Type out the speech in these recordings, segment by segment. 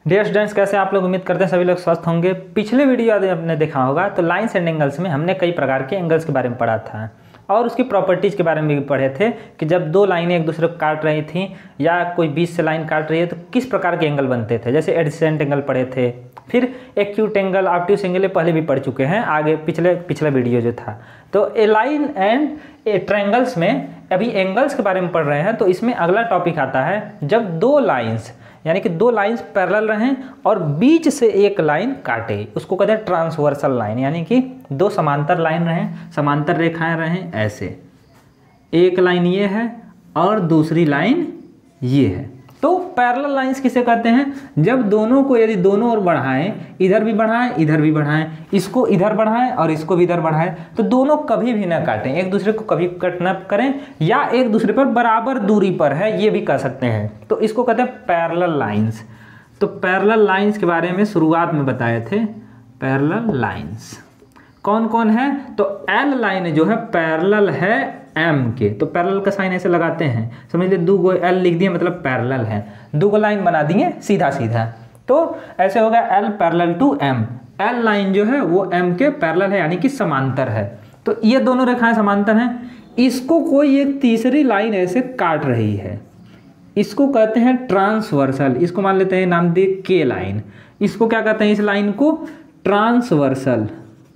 Dear students, कैसे आप लोग? उम्मीद करते हैं सभी लोग स्वस्थ होंगे। पिछले वीडियो आपने देखा होगा तो लाइन्स एंड एंगल्स में हमने कई प्रकार के एंगल्स के बारे में पढ़ा था और उसकी प्रॉपर्टीज़ के बारे में भी पढ़े थे कि जब दो लाइनें एक दूसरे को काट रही थी या कोई बीच से लाइन काट रही है तो किस प्रकार के एंगल बनते थे। जैसे एडजेसेंट एंगल पढ़े थे, फिर एक्यूट एंगल, ऑब्ट्यूस एंगल ये पहले भी पढ़ चुके हैं आगे पिछला वीडियो जो था। तो a line and a triangles में अभी एंगल्स के बारे में पढ़ रहे हैं। तो इसमें अगला टॉपिक आता है जब दो लाइन्स यानी कि दो लाइन्स पैरेलल रहें और बीच से एक लाइन काटे, उसको कहते हैं ट्रांसवर्सल लाइन। यानी कि दो समांतर लाइन रहें, समांतर रेखाएं रहें, ऐसे एक लाइन ये है और दूसरी लाइन ये है। तो पैरेलल लाइंस किसे कहते हैं? जब दोनों को यदि दोनों ओर बढ़ाएं, इधर भी बढ़ाएं इधर भी बढ़ाएं, इसको इधर बढ़ाएं और इसको भी इधर बढ़ाएं, तो दोनों कभी भी ना काटें, एक दूसरे को कभी कट न करें या एक दूसरे पर बराबर दूरी पर है, ये भी कह सकते हैं। तो इसको कहते हैं पैरेलल लाइंस। तो पैरेलल लाइंस के बारे में शुरुआत में बताए थे। पैरेलल लाइंस कौन कौन है? तो एल लाइन जो है पैरेलल है एम के, तो पैरेलल का साइन ऐसे लगाते हैं, समझ लीजिए दो गो एल लिख दिए मतलब पैरेलल है, दो गो लाइन बना दिए सीधा सीधा, तो ऐसे होगा L parallel to M. L line जो है वो एम के पैरेलल है यानी कि समांतर है। तो ये दोनों रेखाएं समांतर हैं, इसको कोई एक तीसरी लाइन ऐसे काट रही है, इसको कहते हैं ट्रांसवर्सल। इसको मान लेते हैं नाम दे के लाइन। इसको क्या कहते हैं? इस लाइन को ट्रांसवर्सल।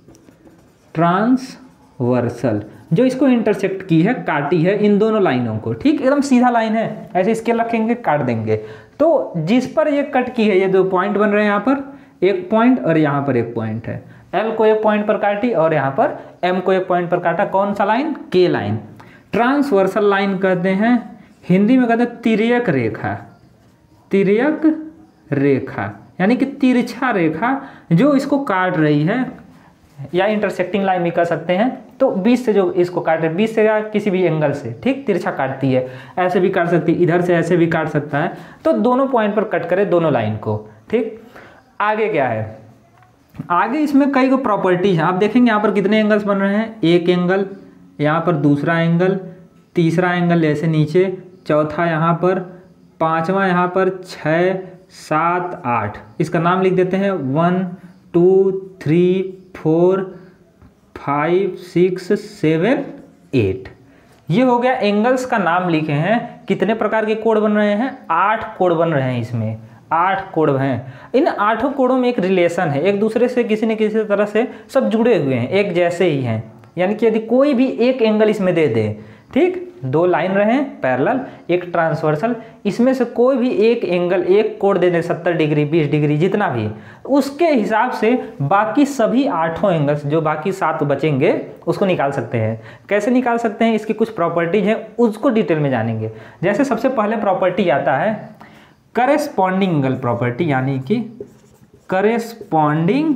ट्रांसवर्सल जो इसको इंटरसेक्ट की है, काटी है इन दोनों लाइनों को, ठीक एकदम सीधा लाइन है, ऐसे इसके रखेंगे काट देंगे। तो जिस पर ये कट की है, ये दो पॉइंट बन रहे हैं, यहाँ पर एक पॉइंट और यहाँ पर एक पॉइंट है। एल को एक पॉइंट पर काटी और यहाँ पर एम को एक पॉइंट पर काटा। कौन सा लाइन? के लाइन। ट्रांसवर्सल लाइन कहते हैं, हिंदी में कहते हैं तिर्यक रेखा। तिर्यक रेखा यानी कि तिरछा रेखा जो इसको काट रही है, या इंटरसेक्टिंग लाइन भी कह सकते हैं। तो बीच से जो इसको काट रहे, बीच से या किसी भी एंगल से, ठीक तिरछा काटती है, ऐसे भी काट सकती है, इधर से ऐसे भी काट सकता है। तो दोनों पॉइंट पर कट करे दोनों लाइन को, ठीक। आगे क्या है? आगे इसमें कई को प्रॉपर्टीज हैं। आप देखेंगे यहाँ पर कितने एंगल्स बन रहे हैं, एक एंगल, यहाँ पर दूसरा एंगल, तीसरा एंगल ऐसे नीचे, चौथा यहाँ पर, पांचवा यहाँ पर, 6, 7, 8। इसका नाम लिख देते हैं 1 2 3 4 5 6 7 8। ये हो गया एंगल्स का नाम लिखे हैं। कितने प्रकार के कोण बन रहे हैं? 8 कोण बन रहे हैं। इसमें 8 कोण हैं। इन 8 कोणों में एक रिलेशन है, एक दूसरे से किसी न किसी तरह से सब जुड़े हुए हैं, एक जैसे ही हैं। यानी कि यदि कोई भी एक एंगल इसमें दे दे, ठीक, दो लाइन रहे पैरेलल, एक ट्रांसवर्सल, इसमें से कोई भी एक एंगल, एक कोण दे दे 70 डिग्री 20 डिग्री जितना भी, उसके हिसाब से बाकी सभी 8 एंगल्स जो बाकी 7 बचेंगे उसको निकाल सकते हैं। कैसे निकाल सकते हैं? इसकी कुछ प्रॉपर्टीज हैं, उसको डिटेल में जानेंगे। जैसे सबसे पहले प्रॉपर्टी आता है करेस्पॉन्डिंग एंगल प्रॉपर्टी, यानी कि करेस्पॉन्डिंग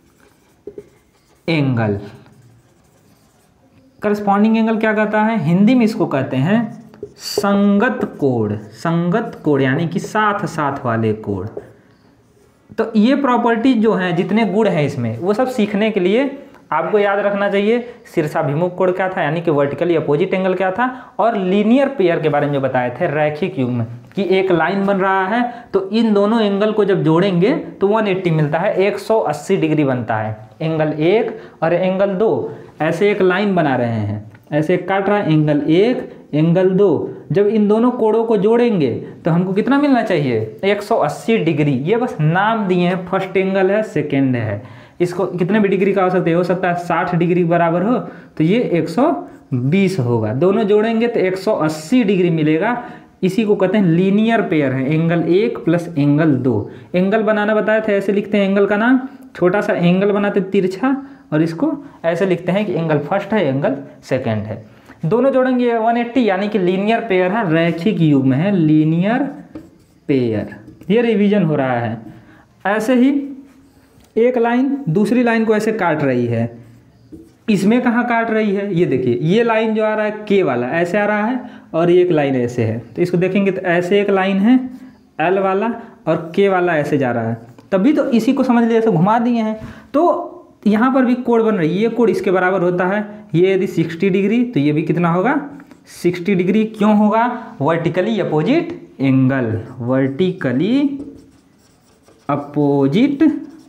एंगल। करस्पॉन्डिंग एंगल क्या कहता है? हिंदी में इसको कहते हैं संगत कोण। संगत कोण यानी कि साथ साथ वाले कोण। तो ये प्रॉपर्टी जो है, जितने गुण हैं इसमें, वो सब सीखने के लिए आपको याद रखना चाहिए। शीर्षाभिमुख कोण क्या था यानी कि वर्टिकली अपोजिट एंगल क्या था, और लीनियर पेयर के बारे में जो बताए थे, रैखिक युग्म, कि एक लाइन बन रहा है तो इन दोनों एंगल को जब जोड़ेंगे तो 180 मिलता है, 180 डिग्री बनता है। एंगल 1 और एंगल 2 ऐसे एक लाइन बना रहे हैं, ऐसे काट रहा है, एंगल 1 एंगल 2, जब इन दोनों कोणों को जोड़ेंगे तो हमको कितना मिलना चाहिए? 180 डिग्री। ये बस नाम दिए हैं, फर्स्ट एंगल है, सेकेंड है। इसको कितने भी डिग्री का हो सकता है 60 डिग्री बराबर हो तो ये 120 होगा। दोनों जोड़ेंगे तो 180 डिग्री मिलेगा। इसी को कहते हैं लीनियर पेयर है, एंगल 1 प्लस एंगल 2। एंगल बनाना बताया था, ऐसे लिखते हैं एंगल का नाम, छोटा सा एंगल बनाते तिरछा, और इसको ऐसे लिखते हैं कि एंगल फर्स्ट है, एंगल सेकेंड है। दोनों जोड़ेंगे 180 यानी कि लीनियर पेयर है, रैखिक युग्म है, लीनियर पेयर। ये रिवीजन हो रहा है। ऐसे ही एक लाइन दूसरी लाइन को ऐसे काट रही है। इसमें कहाँ काट रही है? ये देखिए, ये लाइन जो आ रहा है के वाला ऐसे आ रहा है और ये एक लाइन ऐसे है। तो इसको देखेंगे तो ऐसे एक लाइन है एल वाला और के वाला ऐसे जा रहा है, तभी तो इसी को समझ लीजिए ऐसे घुमा दिए हैं। तो यहाँ पर भी कोण बन रही है, ये कोण इसके बराबर होता है। ये यदि 60 डिग्री तो ये भी कितना होगा? 60 डिग्री। क्यों होगा? Vertically opposite angle. Vertically opposite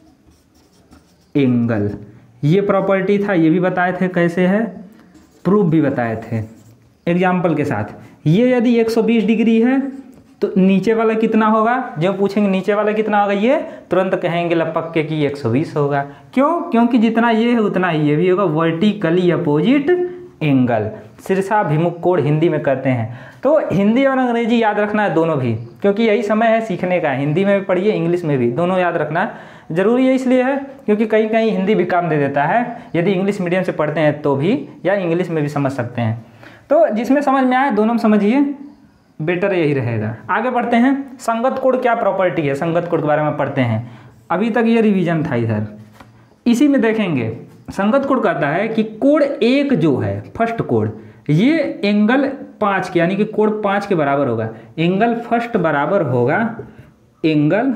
angle, ये प्रॉपर्टी था, ये भी बताए थे कैसे है, प्रूफ भी बताए थे एग्जाम्पल के साथ। ये यदि 120 डिग्री है तो नीचे वाला कितना होगा, जब पूछेंगे नीचे वाला कितना होगा, ये तुरंत कहेंगे लपक्के कि 120 होगा। क्यों? क्योंकि जितना ये है उतना ही ये भी होगा, वर्टिकली अपोजिट एंगल, शीर्षाभिमुख कोण हिंदी में कहते हैं। तो हिंदी और अंग्रेजी याद रखना है दोनों भी, क्योंकि यही समय है सीखने का, हिंदी में भी पढ़िए इंग्लिश में भी, दोनों याद रखना है। ज़रूरी है इसलिए है क्योंकि कहीं कहीं हिंदी भी काम दे देता है, यदि इंग्लिश मीडियम से पढ़ते हैं तो भी, या इंग्लिश में भी समझ सकते हैं। तो जिसमें समझ में आए दोनों में समझिए, बेटर यही रहेगा। आगे बढ़ते हैं, संगत कोण क्या प्रॉपर्टी है, संगत कोण के बारे में पढ़ते हैं। अभी तक ये रिवीजन था इधर, इसी में देखेंगे। संगत कोण कहता है कि कोण एक जो है, फर्स्ट कोण, ये एंगल 5 के, यानी कि कोण 5 के बराबर होगा। एंगल फर्स्ट बराबर होगा एंगल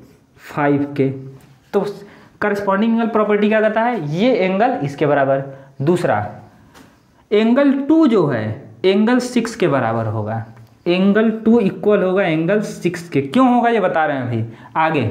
5 के। तो करस्पॉन्डिंग एंगल प्रॉपर्टी क्या कहता है, ये एंगल इसके बराबर। दूसरा, एंगल 2 जो है एंगल 6 के बराबर होगा। एंगल 2 इक्वल होगा एंगल 6 के। क्यों होगा ये बता रहे हैं अभी आगे।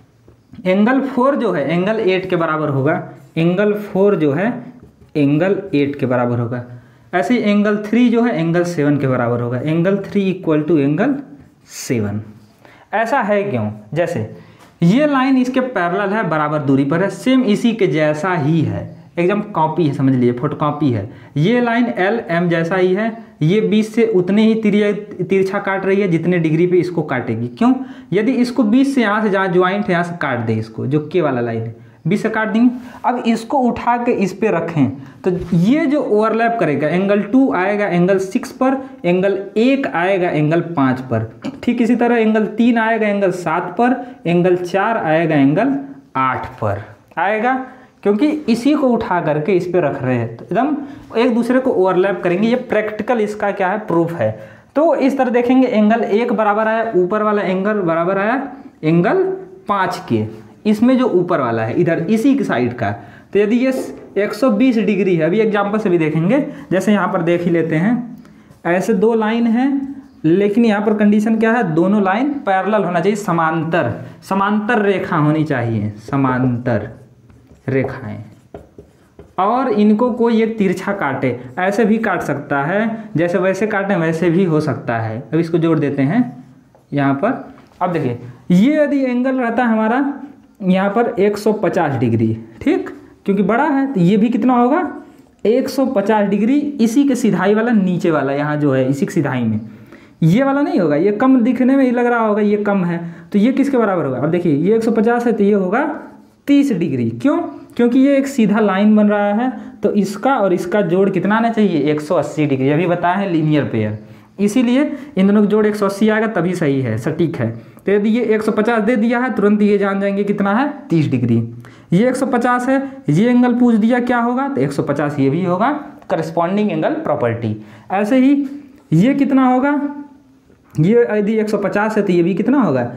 एंगल 4 जो है एंगल 8 के बराबर होगा। एंगल 4 जो है एंगल 8 के बराबर होगा। ऐसे ही एंगल 3 जो है एंगल 7 के बराबर होगा। Angle 3 equal to angle 7। ऐसा है क्यों? जैसे ये लाइन इसके पैरेलल है, बराबर दूरी पर है, सेम इसी के जैसा ही है, एकदम कॉपी है, समझ लीजिए फोटोकॉपी है। ये लाइन एल एम जैसा ही है, ये 20 से उतने ही तिरछा काट रही है जितने डिग्री पे इसको काटेगी। क्यों? यदि इसको 20 से यहाँ से जहाँ ज्वाइंट है यहाँ से काट दे, इसको जो के वाला लाइन है 20 से काट देंगे। अब इसको उठा के इस पे रखें तो ये जो ओवरलैप करेगा, एंगल 2 आएगा एंगल 6 पर, एंगल 1 आएगा एंगल 5 पर। ठीक इसी तरह एंगल 3 आएगा एंगल 7 पर, एंगल 4 आएगा एंगल 8 पर आएगा, क्योंकि इसी को उठा करके इस पे रख रहे हैं, तो एकदम एक दूसरे को ओवरलैप करेंगे। ये प्रैक्टिकल इसका क्या है, प्रूफ है। तो इस तरह देखेंगे, एंगल 1 बराबर आया, ऊपर वाला एंगल बराबर आया एंगल 5 के, इसमें जो ऊपर वाला है इधर इसी की साइड का। तो यदि ये 120 डिग्री है, अभी एग्जाम्पल से भी देखेंगे, जैसे यहाँ पर देख ही लेते हैं, ऐसे 2 लाइन हैं, लेकिन यहाँ पर कंडीशन क्या है, दोनों लाइन पैरेलल होना चाहिए, समांतर, समांतर रेखा होनी चाहिए, समांतर रेखाएं, और इनको कोई एक तिरछा काटे। ऐसे भी काट सकता है, जैसे वैसे काटें वैसे भी हो सकता है। अब इसको जोड़ देते हैं यहाँ पर। अब देखिए, ये यदि एंगल रहता है हमारा यहाँ पर 150 डिग्री, ठीक, क्योंकि बड़ा है तो ये भी कितना होगा 150 डिग्री। इसी के सिधाई वाला नीचे वाला यहाँ जो है, इसी की सिधाई में ये वाला नहीं होगा, ये कम दिखने में ही लग रहा होगा, ये कम है, तो ये किसके बराबर होगा। अब देखिए, ये 150 है तो ये होगा 30 डिग्री। क्यों? क्योंकि ये एक सीधा लाइन बन रहा है, तो इसका और इसका जोड़ कितना आना चाहिए, 180 डिग्री। अभी बताया है लीनियर पेयर, इसीलिए इन दोनों का जोड़ 180 आएगा तभी सही है, सटीक है। तो यदि ये 150 दे दिया है, तुरंत ये जान जाएंगे कितना है, 30 डिग्री। ये 150 है, ये एंगल पूछ दिया क्या होगा, तो 150 ये भी होगा, करस्पॉन्डिंग एंगल प्रॉपर्टी। ऐसे ही ये कितना होगा, ये यदि 150 है तो ये भी कितना होगा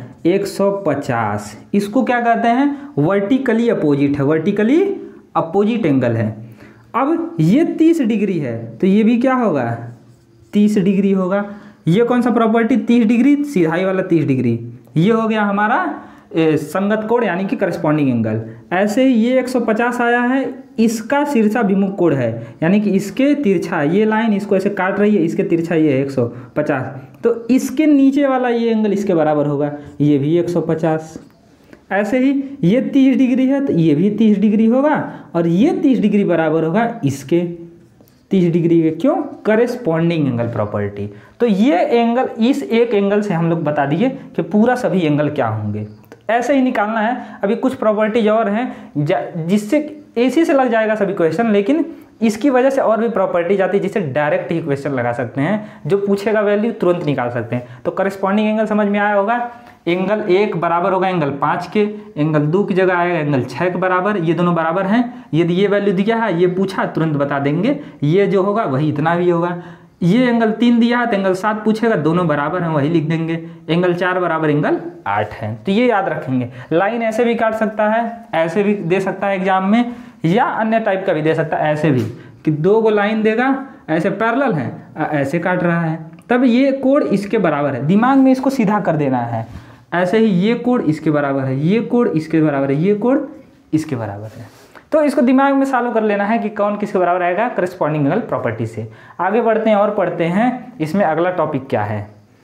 150। इसको क्या कहते हैं, वर्टिकली अपोजिट है, वर्टिकली अपोजिट एंगल है। अब ये 30 डिग्री है तो ये भी क्या होगा 30 डिग्री होगा। ये कौन सा प्रॉपर्टी, 30 डिग्री, सीधाई वाला 30 डिग्री, ये हो गया हमारा संगत कोण यानी कि करस्पॉन्डिंग एंगल। ऐसे ही ये 150 आया है, इसका शीर्षाभिमुख कोण है, यानी कि इसके तिरछा, ये लाइन इसको ऐसे काट रही है, इसके तिरछा ये है 150, तो इसके नीचे वाला ये एंगल इसके बराबर होगा, ये भी 150। ऐसे ही ये 30 डिग्री है तो ये भी 30 डिग्री होगा, और ये 30 डिग्री बराबर होगा इसके 30 डिग्री के। क्यों? Corresponding angle property. तो ये एंगल, इस एक एंगल से हम लोग बता दिए कि पूरा सभी एंगल क्या होंगे। तो ऐसे ही निकालना है। अभी कुछ प्रॉपर्टीज और हैं जिससे इसी से लग जाएगा सभी क्वेश्चन, लेकिन इसकी वजह से और भी प्रॉपर्टीज आती है जिससे डायरेक्ट ही क्वेश्चन लगा सकते हैं, जो पूछेगा वैल्यू तुरंत निकाल सकते हैं। तो करेस्पॉन्डिंग एंगल समझ में आया होगा। एंगल 1 बराबर होगा एंगल 5 के, एंगल 2 की जगह आएगा एंगल 6 के बराबर, ये दोनों बराबर हैं। यदि ये वैल्यू दिया है, ये पूछा तुरंत बता देंगे, ये जो होगा वही इतना भी होगा। ये एंगल 3 दिया है तो एंगल 7 पूछेगा, दोनों बराबर हैं वही लिख देंगे। एंगल 4 बराबर एंगल 8 है, तो ये याद रखेंगे। लाइन ऐसे भी काट सकता है, ऐसे भी दे सकता है एग्जाम में, या अन्य टाइप का भी दे सकता है, ऐसे भी कि 2 को लाइन देगा, ऐसे पैरेलल है, ऐसे काट रहा है, तब ये कोण इसके बराबर है। दिमाग में इसको सीधा कर देना है, ऐसे ही ये कोण इसके बराबर है, ये कोण इसके बराबर है, ये कोण इसके बराबर है। तो इसको दिमाग में सॉल्व कर लेना है कि कौन किसके बराबर आएगा करस्पॉन्डिंग एंगल प्रॉपर्टी से। आगे बढ़ते हैं और पढ़ते हैं इसमें अगला टॉपिक क्या है।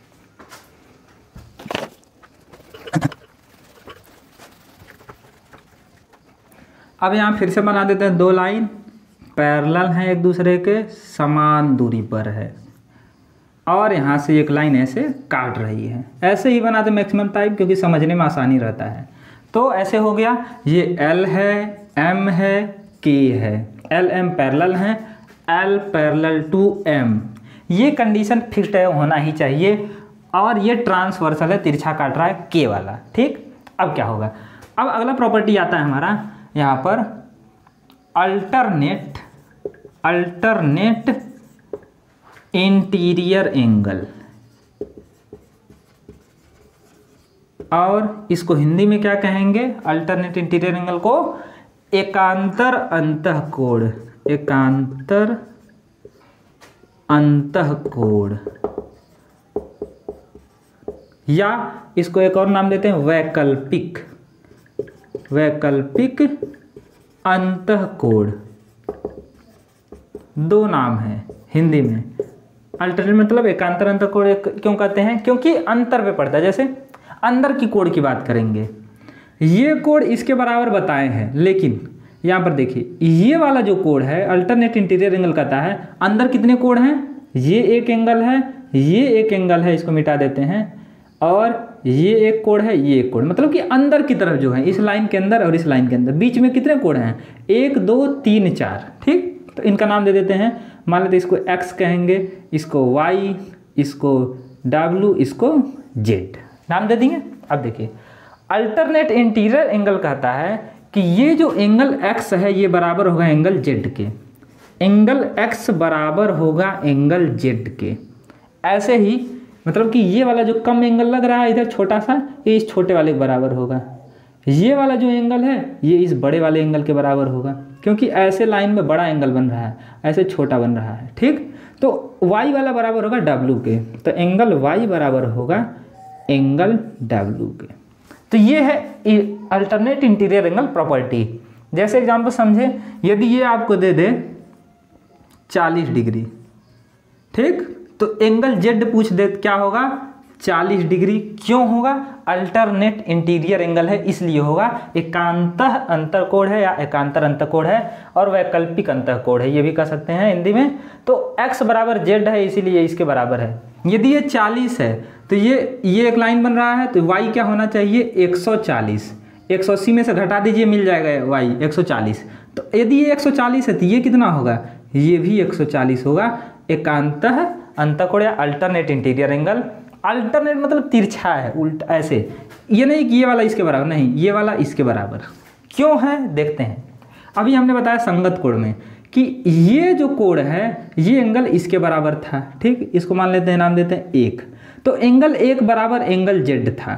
अब यहाँ फिर से बना देते हैं, दो लाइन पैरेलल हैं एक दूसरे के, समान दूरी पर है, और यहाँ से एक लाइन ऐसे काट रही है। ऐसे ही बनाते मैक्सिमम टाइप, क्योंकि समझने में आसानी रहता है। तो ऐसे हो गया, ये L है, M है, K है, L M पैरेलल हैं, L पैरेलल टू M, ये कंडीशन फिक्स्ड है, होना ही चाहिए। और ये ट्रांसवर्सल है, तिरछा काट रहा है K वाला, ठीक। अब क्या होगा, अब अगला प्रॉपर्टी आता है हमारा यहाँ पर अल्टरनेट इंटीरियर एंगल, और इसको हिंदी में क्या कहेंगे, अल्टरनेट इंटीरियर एंगल को एकांतर अंतःकोण, एकांतर अंतःकोण, या इसको एक और नाम देते हैं वैकल्पिक, वैकल्पिक अंतःकोण। दो नाम है हिंदी में। अल्टरनेट मतलब एकांतर अंतःकोण क्यों कहते हैं, क्योंकि अंतर पे पड़ता है। जैसे अंदर की कोण की बात करेंगे, ये कोण इसके बराबर बताए हैं, लेकिन यहाँ पर देखिए ये वाला जो कोण है अल्टरनेट इंटीरियर एंगल कहता है, अंदर कितने कोण हैं, ये एक एंगल है, ये एक एंगल है, इसको मिटा देते हैं, और ये एक कोण है, ये एक कोण, मतलब कि अंदर की तरफ जो है, इस लाइन के अंदर और इस लाइन के अंदर, बीच में कितने कोण हैं, 1 2 3 4, ठीक। तो इनका नाम दे देते हैं, मान लेते इसको x कहेंगे, इसको y, इसको w, इसको z, नाम दे देंगे। अब देखिए अल्टरनेट इंटीरियर एंगल कहता है कि ये जो एंगल x है ये बराबर होगा एंगल z के, एंगल x बराबर होगा एंगल z के। ऐसे ही मतलब कि ये वाला जो कम एंगल लग रहा है इधर छोटा सा, ये इस छोटे वाले के बराबर होगा, ये वाला जो एंगल है ये इस बड़े वाले एंगल के बराबर होगा, क्योंकि ऐसे लाइन में बड़ा एंगल बन रहा है, ऐसे छोटा बन रहा है, ठीक। तो y वाला बराबर होगा w के, तो एंगल y बराबर होगा एंगल w के। तो ये है अल्टरनेट इंटीरियर एंगल प्रॉपर्टी। जैसे एग्जाम्पल समझे, यदि ये आपको दे दे 40 डिग्री, ठीक, तो एंगल z पूछ दे क्या होगा, 40 डिग्री। क्यों होगा, अल्टरनेट इंटीरियर एंगल है इसलिए होगा, एकांतर अंतःकोण है या एकांतर अंतःकोण है, और वैकल्पिक अंतःकोण है, ये भी कह सकते हैं हिंदी में। तो x बराबर z है इसीलिए इसके बराबर है। यदि ये 40 है तो ये एक लाइन बन रहा है, तो y क्या होना चाहिए, 140, 180 में से घटा दीजिए, मिल जाएगा y 140। तो यदि ये 140 है तो ये कितना होगा, ये भी 140 होगा, एकांतर अंतःकोण या अल्टरनेट इंटीरियर एंगल। अल्टरनेट मतलब तिरछा है, उल्टा, ऐसे, ये नहीं कि ये वाला इसके बराबर, नहीं, ये वाला इसके बराबर। क्यों है देखते हैं। अभी हमने बताया संगत कोण में कि ये जो कोण है ये एंगल इसके बराबर था, ठीक। इसको मान लेते हैं, नाम देते हैं 1। तो एंगल 1 बराबर एंगल z था।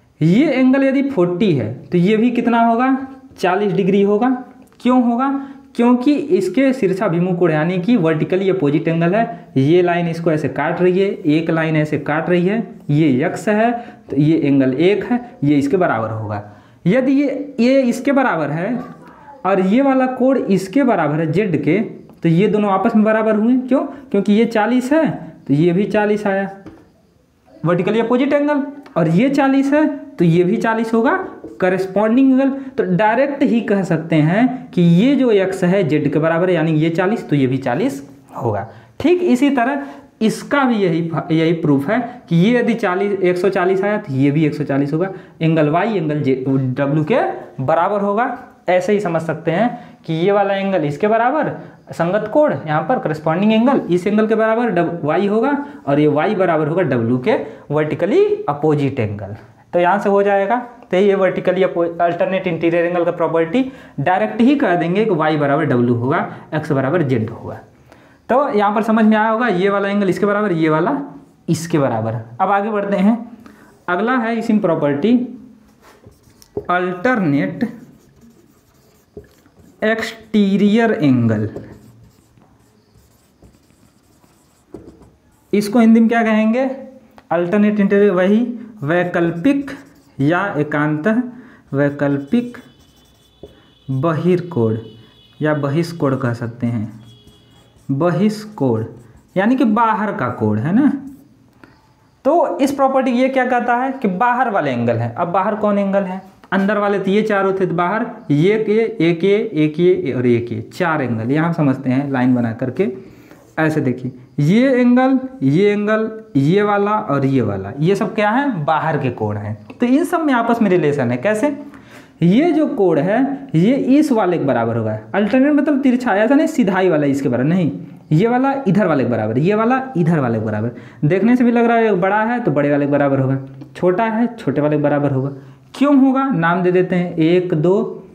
ये एंगल यदि 40 है तो ये भी कितना होगा, 40 डिग्री होगा। क्यों होगा, क्योंकि इसके शीर्षाभिमुख कोण यानी कि वर्टिकली अपोजिट एंगल है। ये लाइन इसको ऐसे काट रही है, एक लाइन ऐसे काट रही है, ये x है तो ये एंगल 1 है, ये इसके बराबर होगा। यदि ये इसके बराबर है और ये वाला कोण इसके बराबर है z के, तो ये दोनों आपस में बराबर हुए। क्यों, क्योंकि ये 40 है तो ये भी 40 आया, वर्टिकली अपोजिट एंगल, और ये 40 है तो ये भी 40 होगा, करस्पॉन्डिंग एंगल। तो डायरेक्ट ही कह सकते हैं कि ये जो x है z के बराबर है, यानी ये 40 तो ये भी 40 होगा। ठीक इसी तरह इसका भी यही प्रूफ है कि ये यदि 140 आया तो ये भी 140 होगा, एंगल y एंगल w के बराबर होगा। ऐसे ही समझ सकते हैं कि ये वाला एंगल इसके बराबर, संगत कोण यहाँ पर करस्पॉन्डिंग एंगल इस एंगल के बराबर y होगा, और ये y बराबर होगा w के वर्टिकली अपोजिट एंगल। तो यहाँ से हो जाएगा। तो ये वर्टिकली अल्टरनेट इंटीरियर एंगल का प्रॉपर्टी डायरेक्ट ही कह देंगे कि y बराबर w होगा, x बराबर z होगा। तो यहाँ पर समझ में आया होगा, ये वाला एंगल इसके बराबर, ये वाला इसके बराबर। अब आगे बढ़ते हैं, अगला है इसी प्रॉपर्टी अल्टरनेट एक्सटीरियर एंगल। इसको हिंदी में क्या कहेंगे, अल्टरनेट इंटीरियर, वही वैकल्पिक या एकांतः वैकल्पिक बहिर्कोण या बहिष्कोण कह सकते हैं, बहिष्कोण यानी कि बाहर का कोण है ना। तो इस प्रॉपर्टी ये क्या कहता है कि बाहर वाले एंगल है। अब बाहर कौन एंगल है, अंदर वाले तो ये चारों थे, तो बाहर ये के एक ये और एक ये चार एंगल। यहाँ समझते हैं लाइन बना करके, ऐसे देखिए ये एंगल, ये वाला और ये वाला, ये सब क्या है, बाहर के कोण हैं। तो इन सब में आपस में रिलेशन है। कैसे, ये जो कोण है ये इस वाले के बराबर होगा। अल्टरनेट मतलब तिरछा, ऐसा नहीं सीधाई वाला इसके बराबर नहीं, ये वाला इधर वाले के बराबर, ये वाला इधर वाले के बराबर। देखने से भी लग रहा है बड़ा है तो बड़े वाले के बराबर होगा, छोटा है छोटे वाले के बराबर होगा। क्यों होगा, नाम दे देते हैं 1 2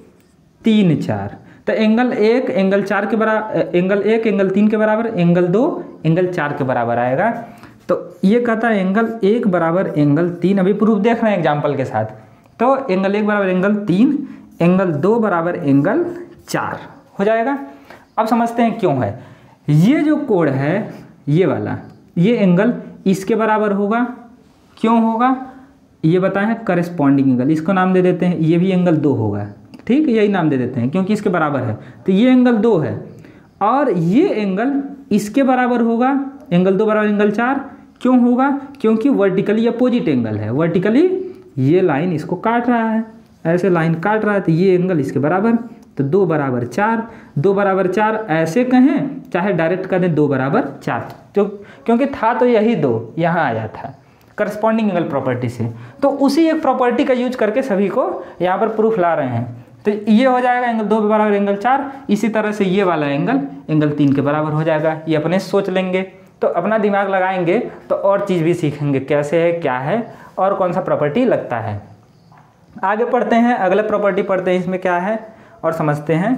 3 4। तो एंगल 1 एंगल 4 के बराबर, एंगल 1 एंगल 3 के बराबर, एंगल 2 एंगल 4 के बराबर आएगा। तो ये कहता है एंगल 1 बराबर एंगल 3, अभी प्रूफ देख रहे हैं एग्जाम्पल के साथ। तो एंगल 1 बराबर एंगल 3, एंगल 2 बराबर एंगल 4 हो जाएगा। अब समझते हैं क्यों है। ये जो कोण है ये वाला, ये एंगल इसके बराबर होगा। क्यों होगा ये बताएं, करस्पॉन्डिंग एंगल, इसको नाम दे देते हैं। ये भी एंगल 2 होगा, ठीक, यही नाम दे देते हैं क्योंकि इसके बराबर है। तो ये एंगल 2 है और ये एंगल इसके बराबर होगा, एंगल 2 बराबर एंगल 4। क्यों होगा, क्योंकि वर्टिकली अपोजिट एंगल है। वर्टिकली ये लाइन इसको काट रहा है, ऐसे लाइन काट रहा है, तो ये एंगल इसके बराबर। तो 2 बराबर 4, 2 बराबर 4 ऐसे कहें चाहे डायरेक्ट कर दें 2 बराबर 4, तो क्योंकि था तो यही 2 यहाँ आया था करस्पॉन्डिंग एंगल प्रॉपर्टी से। तो उसी एक प्रॉपर्टी का यूज करके सभी को यहाँ पर प्रूफ ला रहे हैं। तो ये हो जाएगा एंगल 2 बराबर एंगल 4। इसी तरह से ये वाला एंगल 3 के बराबर हो जाएगा। ये अपने सोच लेंगे तो अपना दिमाग लगाएंगे तो और चीज़ भी सीखेंगे, कैसे है क्या है और कौन सा प्रॉपर्टी लगता है। आगे पढ़ते हैं, अगले प्रॉपर्टी पढ़ते हैं, इसमें क्या है और समझते हैं।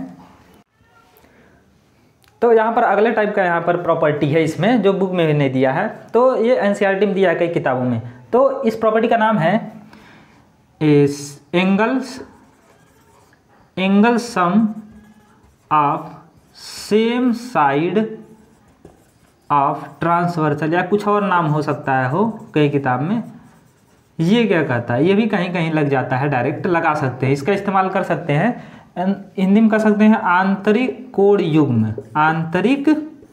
तो यहाँ पर अगले टाइप का यहाँ पर प्रॉपर्टी है इसमें, जो बुक में भी नहीं दिया है, तो ये एनसीईआरटी में दिया है कई किताबों में। तो इस प्रॉपर्टी का नाम है angle sum of same side of transversal, या कुछ और नाम हो सकता है हो कई किताब में। ये क्या कहता है, ये भी कहीं कहीं लग जाता है, डायरेक्ट लगा सकते हैं, इसका इस्तेमाल कर सकते हैं। हिंदी में कर सकते हैं आंतरिक कोण युग्म, आंतरिक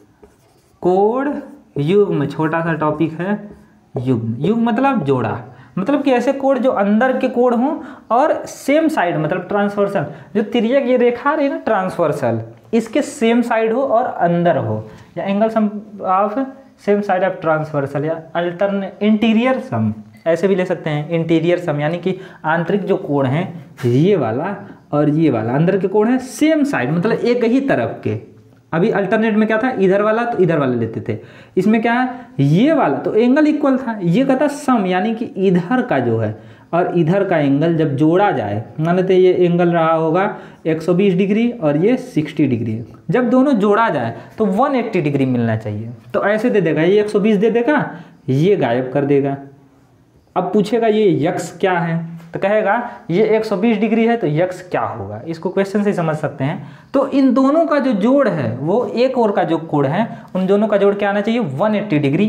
कोण युग्म, छोटा सा टॉपिक है। युग्म मतलब जोड़ा, मतलब कि ऐसे कोण जो अंदर के कोण हों और सेम साइड, मतलब ट्रांसवर्सल, जो तिर्यक ये रेखा रही ना ट्रांसवर्सल, इसके सेम साइड हो और अंदर हो, या angle sum of same side of transversal, या अल्टरनेट इंटीरियर सम ऐसे भी ले सकते हैं। इंटीरियर सम यानी कि आंतरिक जो कोण है ये वाला और ये वाला, अंदर के कोण है सेम साइड, मतलब एक ही तरफ के। अभी अल्टरनेट में क्या था, इधर वाला तो इधर वाला लेते थे, इसमें क्या है ये वाला तो एंगल इक्वल था। ये कहता सम यानी कि इधर का जो है और इधर का एंगल जब जोड़ा जाए, मान लेते ये एंगल रहा होगा 120 डिग्री और ये 60 डिग्री, जब दोनों जोड़ा जाए तो 180 डिग्री मिलना चाहिए। तो ऐसे दे देगा, ये 120 दे देगा, ये गायब कर देगा। अब पूछेगा ये यक्स क्या है, तो कहेगा ये 120 डिग्री है तो यक्स क्या होगा, इसको क्वेश्चन से समझ सकते हैं। तो इन दोनों का जो जोड़ है वो एक और का जो कोण है, उन दोनों का जोड़ क्या आना चाहिए 180 डिग्री,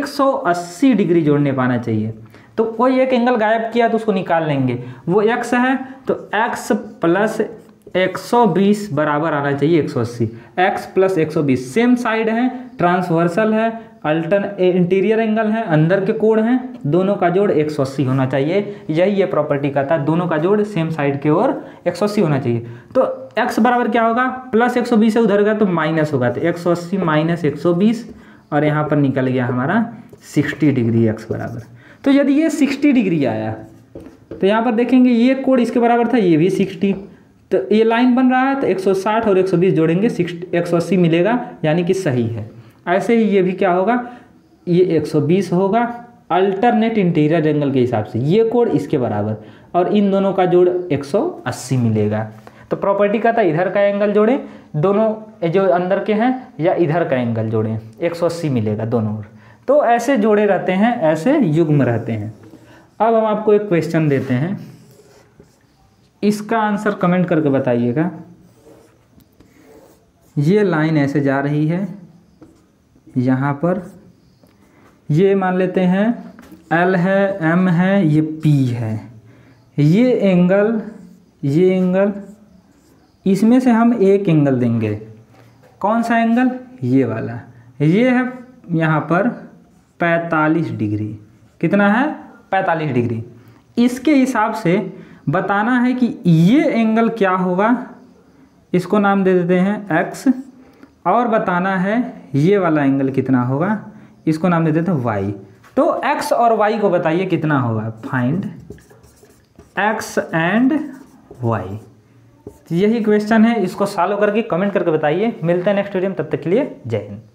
180 डिग्री जोड़ने पाना चाहिए। तो कोई एक एंगल गायब किया तो उसको निकाल लेंगे, वो एक्स है तो एक्स प्लस 120 बराबर आना चाहिए 180। एक्स प्लस 120 सेम साइड है, ट्रांसवर्सल है, इंटीरियर एंगल है, अंदर के कोण हैं, दोनों का जोड़ 180 होना चाहिए। यही ये प्रॉपर्टी कहता है, दोनों का जोड़ सेम साइड के ओर 180 होना चाहिए। तो x बराबर क्या होगा, प्लस 120 है उधर का तो माइनस होगा, तो 180 माइनस 120 और यहाँ पर निकल गया हमारा 60 डिग्री x बराबर। तो यदि ये 60 डिग्री आया तो यहाँ पर देखेंगे ये कोण इसके बराबर था, ये भी 60, तो ये लाइन बन रहा है तो 160 और 120 जोड़ेंगे 180 मिलेगा, यानी कि सही है। ऐसे ही ये भी क्या होगा, ये 120 होगा अल्टरनेट इंटीरियर एंगल के हिसाब से, ये कोण इसके बराबर और इन दोनों का जोड़ 180 मिलेगा। तो प्रॉपर्टी का था इधर का एंगल जोड़ें, दोनों जो अंदर के हैं, या इधर का एंगल जोड़ें, 180 मिलेगा दोनों ओर। तो ऐसे जोड़े रहते हैं, ऐसे युग्म रहते हैं। अब हम आपको एक क्वेश्चन देते हैं, इसका आंसर कमेंट करके बताइएगा। ये लाइन ऐसे जा रही है, यहाँ पर ये मान लेते हैं L है, M है, ये P है, ये एंगल इसमें से हम एक एंगल देंगे। कौन सा एंगल? ये वाला। ये है यहाँ पर 45 डिग्री। कितना है? 45 डिग्री। इसके हिसाब से बताना है कि ये एंगल क्या होगा, इसको नाम दे देते हैं x, और बताना है ये वाला एंगल कितना होगा, इसको नाम दे देते हैं y। तो x और y को बताइए कितना होगा। Find x and y। यही क्वेश्चन है, इसको सॉल्व करके कमेंट करके बताइए। मिलते हैं नेक्स्ट वीडियो में, तब तक के लिए जय हिंद।